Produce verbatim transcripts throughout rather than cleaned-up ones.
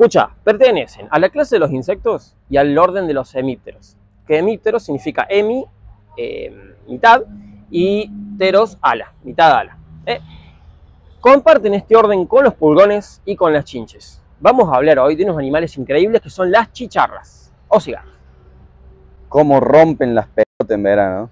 Escucha, pertenecen a la clase de los insectos y al orden de los hemípteros. Que hemípteros significa hemi, eh, mitad, y pteros, ala, mitad ala. ¿eh? Comparten este orden con los pulgones y con las chinches. Vamos a hablar hoy de unos animales increíbles que son las chicharras o cigarras. Cómo rompen las pelotas en verano.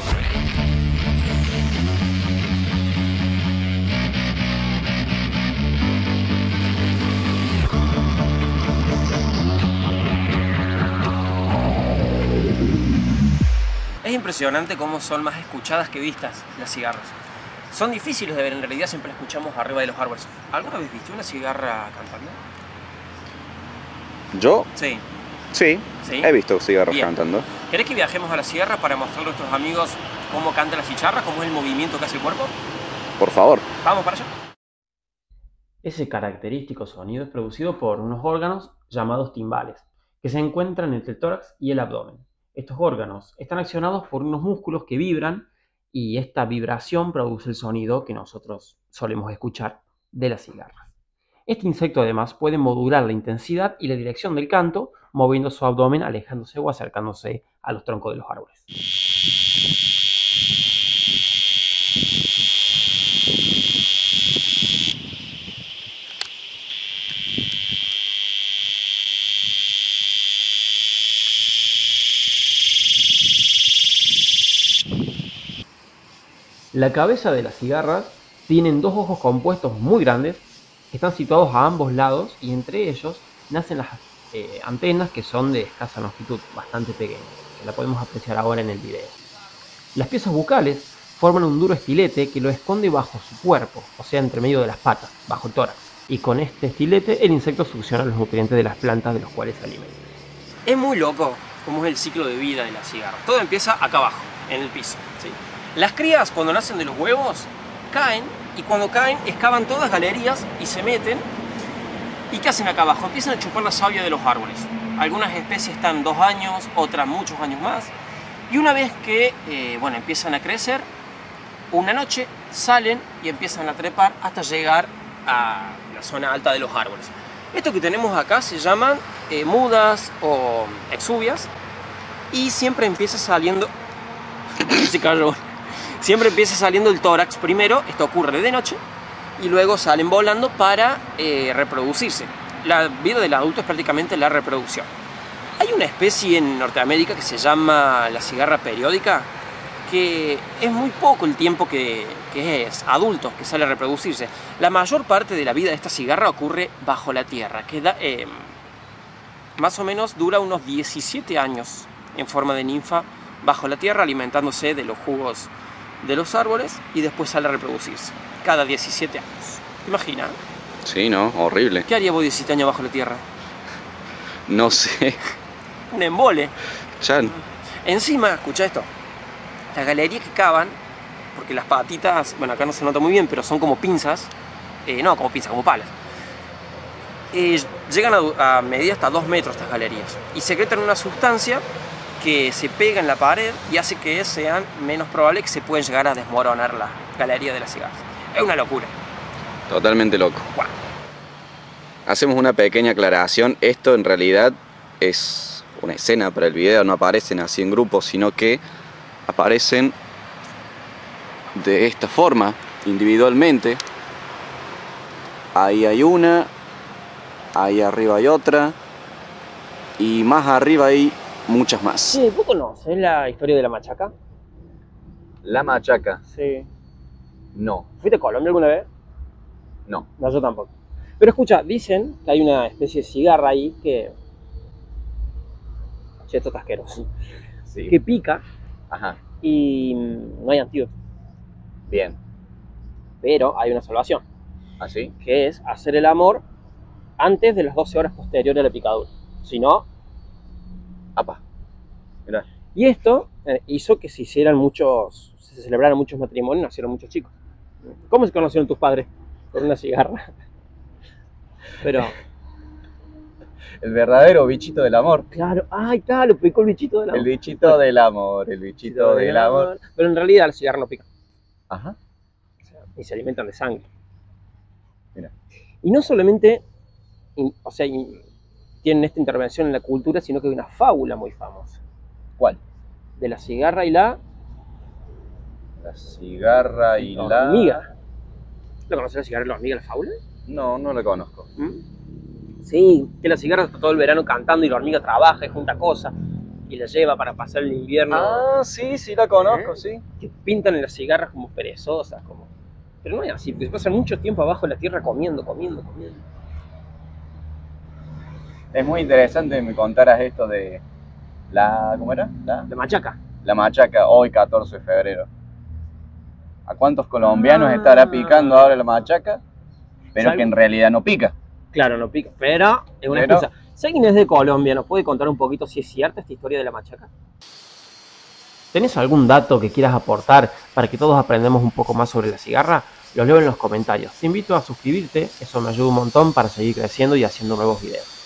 Es impresionante cómo son más escuchadas que vistas las cigarras. Son difíciles de ver, en realidad siempre las escuchamos arriba de los árboles. ¿Alguna vez viste una cigarra cantando? ¿Yo? Sí. Sí, ¿Sí? he visto cigarros Bien. cantando. ¿Querés que viajemos a la sierra para mostrarle a nuestros amigos cómo canta la chicharra, cómo es el movimiento que hace el cuerpo? Por favor. Vamos para allá. Ese característico sonido es producido por unos órganos llamados timbales, que se encuentran entre el tórax y el abdomen. Estos órganos están accionados por unos músculos que vibran y esta vibración produce el sonido que nosotros solemos escuchar de las cigarras. Este insecto además puede modular la intensidad y la dirección del canto, moviendo su abdomen, alejándose o acercándose a los troncos de los árboles. La cabeza de las cigarras tienen dos ojos compuestos muy grandes que están situados a ambos lados y entre ellos nacen las eh, antenas que son de escasa longitud, bastante pequeñas, que la podemos apreciar ahora en el video. Las piezas bucales forman un duro estilete que lo esconde bajo su cuerpo, o sea, entre medio de las patas, bajo el tórax. Y con este estilete el insecto succiona los nutrientes de las plantas de los cuales se alimenta. Es muy loco cómo es el ciclo de vida de la cigarra. Todo empieza acá abajo, en el piso, ¿sí? Las crías, cuando nacen de los huevos, caen y cuando caen excavan todas galerías y se meten. ¿Y qué hacen acá abajo? Empiezan a chupar la savia de los árboles. Algunas especies están dos años, otras muchos años más. Y una vez que eh, bueno, empiezan a crecer, una noche salen y empiezan a trepar hasta llegar a la zona alta de los árboles. Esto que tenemos acá se llaman eh, mudas o exuvias y siempre empieza saliendo... se cayó. Siempre empieza saliendo el tórax primero, esto ocurre de noche, y luego salen volando para eh, reproducirse. La vida del adulto es prácticamente la reproducción. Hay una especie en Norteamérica que se llama la cigarra periódica, que es muy poco el tiempo que, que es adulto, que sale a reproducirse. La mayor parte de la vida de esta cigarra ocurre bajo la tierra, que da, eh, más o menos dura unos diecisiete años en forma de ninfa bajo la tierra, alimentándose de los jugos de los árboles y después sale a reproducirse, cada diecisiete años. ¿Te imaginas? Sí, ¿no? Horrible. ¿Qué haría vos diecisiete años bajo la tierra? No sé. Un embole. Ya. Encima, escucha esto, las galerías que cavan, porque las patitas, bueno, acá no se nota muy bien, pero son como pinzas, eh, no como pinzas, como palas, eh, llegan a, a medir hasta dos metros estas galerías y secretan una sustancia que se pega en la pared y hace que sean menos probable que se puedan llegar a desmoronar la galería de las cigarras. Es una locura. Totalmente loco. Wow. Hacemos una pequeña aclaración. Esto en realidad es una escena para el video. No aparecen así en grupo, sino que aparecen de esta forma, individualmente. Ahí hay una, ahí arriba hay otra y más arriba hay muchas más. Sí, ¿vos conocés la historia de la machaca? La machaca. Sí. No. ¿Fuiste a Colombia alguna vez? No. No, yo tampoco. Pero escucha, dicen que hay una especie de cigarra ahí que... Che, esto está asqueroso. Sí. Que pica Ajá. y no hay antídoto. Bien. Pero hay una salvación, ¿Así? que es hacer el amor antes de las doce horas posteriores a la picadura. Si no... Apa. Mirá. Y esto eh, hizo que se hicieran muchos, se celebraran muchos matrimonios, nacieron muchos chicos. ¿Cómo se conocieron tus padres? Con una cigarra. Pero, El verdadero bichito del amor. claro, ay, claro, picó el bichito del amor. El bichito del amor, el bichito del amor. Pero en realidad la cigarra no pica. Ajá. O sea, y se alimentan de sangre. Mira. Y no solamente in, o sea, in, tienen esta intervención en la cultura, sino que hay una fábula muy famosa. ¿Cuál? De la cigarra y la... La cigarra y la la... hormiga. ¿Lo conoces la cigarra y la hormiga, la fábula? No, no la conozco. ¿Mm? Sí, que la cigarra está todo el verano cantando y la hormiga trabaja y junta cosas y la lleva para pasar el invierno. Ah, sí, sí la conozco, ¿Eh? sí. Que pintan en las cigarras como perezosas, como... Pero no es así, porque se pasan mucho tiempo abajo en la tierra comiendo, comiendo, comiendo. Es muy interesante que me contaras esto de la... ¿Cómo era? La, La machaca. la machaca hoy catorce de febrero. ¿A cuántos colombianos Ah. estará picando ahora la machaca? Pero ¿Sabes? que en realidad no pica. Claro, no pica, pero es una Pero... excusa. Si alguien es de Colombia, ¿nos puede contar un poquito si es cierta esta historia de la machaca? ¿Tenés algún dato que quieras aportar para que todos aprendamos un poco más sobre la cigarra? Los leo en los comentarios. Te invito a suscribirte, eso me ayuda un montón para seguir creciendo y haciendo nuevos videos.